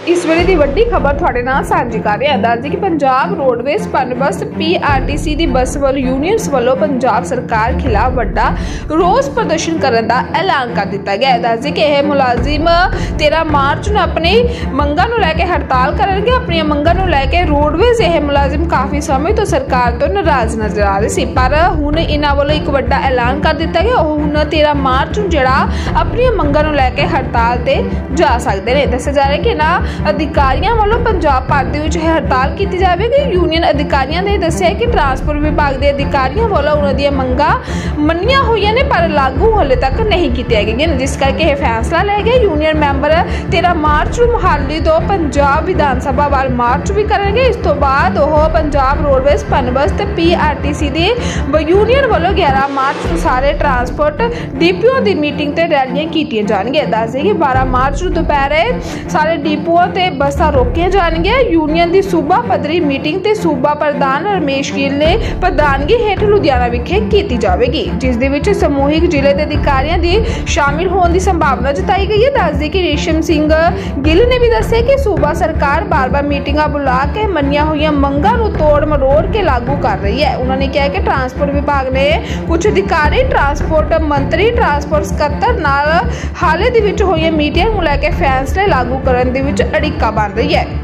इस वेले की वड्डी खबर तुहाडे नाल साझी कर रहे हैं। दस दें कि पंजाब रोडवेज पनबस PRTC की बस वालों यूनियंस वालों पंजाब सरकार खिलाफ वड्डा रोस प्रदर्शन करने का ऐलान कर दिता गया है। दस दें कि यह मुलाजिम 13 मार्च को अपनी मंगां नूं लैके हड़ताल करेंगे। अपनी मंगां नूं लैके रोडवेज यह मुलाजिम काफ़ी समय तो सरकार तो नाराज़ नजर आ रहे सी, पर हुण इन्हां वालों एक वड्डा ऐलान कर दिता गया। हुण 13 मार्च नूं जिहड़ा अपनी मंगां नूं लैके हड़ताल ते जा सकते हैं। दस्सिया जा रहा है कि इन्हां अधिकारियों वालों पंजाब भर दे हड़ताल की जाएगी। यूनियन अधिकारियों ने दस्सिया कि ट्रांसपोर्ट विभाग के अधिकारियों वालों उन्हां दी मंगां मन्नियां होईयां ने पर लागू हाले तक नहीं की गई, जिस करके यह फैसला लिया गया। यूनियन मैंबर 13 मार्च को मोहाली तो पंजाब विधान सभा वाल मार्च भी करेंगे। इस तो बाद वह पंजाब रोडवेज पनबस ते PRTC की यूनियन वालों 11 मार्च को सारे ट्रांसपोर्ट डिपोआं की मीटिंग ते रैलियां कीतियां जाणगियां। दस दें कि 12 मार्च को दोपहरे सारे डिपोआं ते बसां रोकियां जाणगियां। यूनियन की सूबा पद्धरी मीटिंग ते सूबा प्रधान रमेश गिल ने प्रधानगी हेठ लुधियाना विखे की जाएगी, जिस दे विच समूहिक जिले के अधिकारियों की शामिल होने की संभावना जताई गई है। दस दें कि रेशम सिंह गिल ने भी दस्सिया कि सूबा सरकार बार बार मीटिंगां बुला के मन्नियां होईयां मंगां नूं तोड़ मरोड़ के लागू कर रही है। उन्होंने कहा कि ट्रांसपोर्ट विभाग ने कुछ अधिकारी ट्रांसपोर्ट मंत्री ट्रांसपोर्ट सकत्तर नाल हाले दे विच होईयां मीटिंग नूं लैके फैसले लागू करन दे विच अड़िक्का बन रही है।